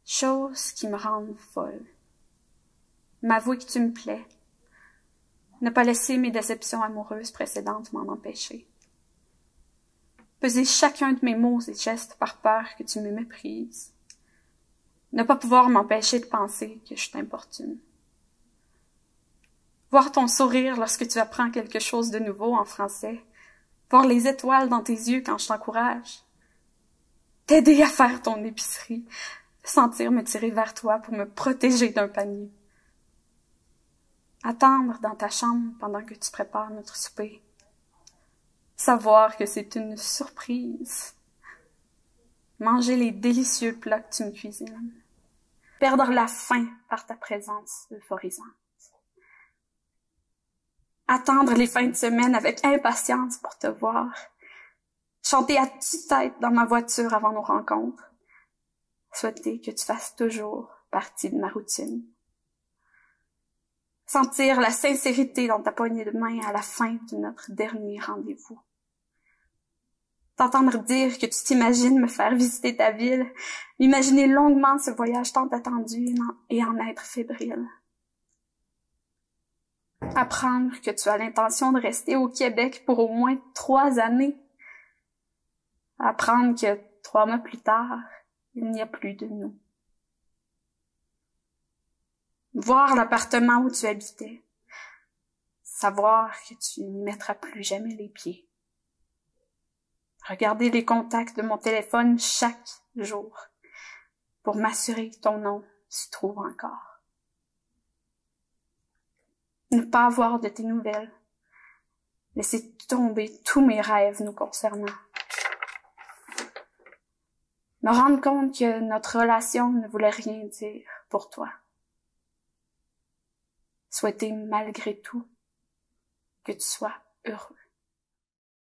Choses qui me rendent folle. M'avouer que tu me plais. Ne pas laisser mes déceptions amoureuses précédentes m'en empêcher. Peser chacun de mes mots et gestes par peur que tu me méprises. Ne pas pouvoir m'empêcher de penser que je t'importune. Voir ton sourire lorsque tu apprends quelque chose de nouveau en français. Voir les étoiles dans tes yeux quand je t'encourage. T'aider à faire ton épicerie. Sentir me tirer vers toi pour me protéger d'un panier. Attendre dans ta chambre pendant que tu prépares notre souper. Savoir que c'est une surprise. Manger les délicieux plats que tu me cuisines. Perdre la faim par ta présence euphorisante. Attendre les fins de semaine avec impatience pour te voir. Chanter à tue-tête dans ma voiture avant nos rencontres. Souhaiter que tu fasses toujours partie de ma routine. Sentir la sincérité dans ta poignée de main à la fin de notre dernier rendez-vous. T'entendre dire que tu t'imagines me faire visiter ta ville, imaginer longuement ce voyage tant attendu et en être fébrile. Apprendre que tu as l'intention de rester au Québec pour au moins 3 années. Apprendre que 3 mois plus tard, il n'y a plus de nous. Voir l'appartement où tu habitais. Savoir que tu n'y mettras plus jamais les pieds. Regarder les contacts de mon téléphone chaque jour pour m'assurer que ton nom s'y trouve encore. Ne pas avoir de tes nouvelles. Laisser tomber tous mes rêves nous concernant. Me rendre compte que notre relation ne voulait rien dire pour toi. Souhaiter malgré tout que tu sois heureux.